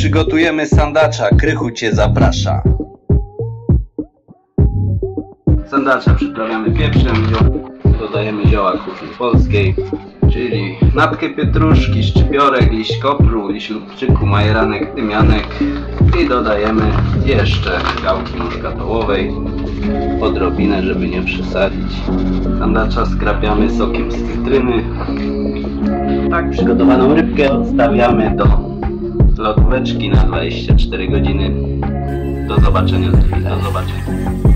przygotujemy sandacza. Krychu Cię zaprasza. Sandacza przyprawiamy pieprzem, dodajemy zioła kuchni polskiej, czyli natkę pietruszki, szczypiorek, liść kopru, liść lubczyku, majeranek, tymianek i dodajemy jeszcze gałki muszkatołowej, odrobinę, żeby nie przesadzić. Sandacza skrapiamy sokiem z cytryny. Tak przygotowaną rybkę odstawiamy do lodóweczki na 24 godziny. Do zobaczenia za chwilę. Do zobaczenia.